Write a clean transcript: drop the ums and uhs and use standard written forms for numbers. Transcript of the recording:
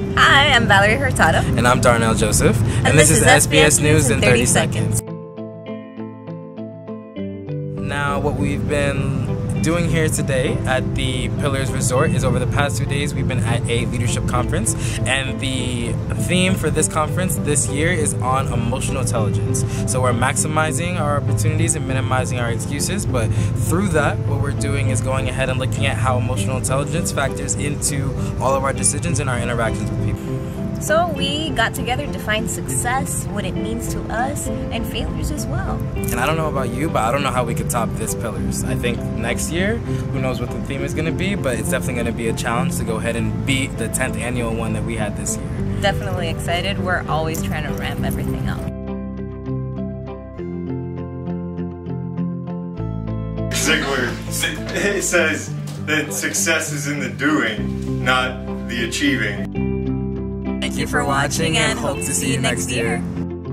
Hi, I'm Valerie Hurtado. And I'm Darnell Joseph. And this is SBS News in 30 seconds. Now, what we've been doing here today at the Pillars Resort is over the past 2 days we've been at a leadership conference, and the theme for this conference this year is on emotional intelligence. So we're maximizing our opportunities and minimizing our excuses, but through that what we're doing is going ahead and looking at how emotional intelligence factors into all of our decisions and our interactions with people. So we got together to define success, what it means to us, and failures as well. And I don't know about you, but I don't know how we could top this Pillars. I think next year, who knows what the theme is going to be, but it's definitely going to be a challenge to go ahead and beat the 10th annual one that we had this year. Definitely excited. We're always trying to ramp everything up. Ziegler, it says that success is in the doing, not the achieving. Thank you for watching and hope to see you next year.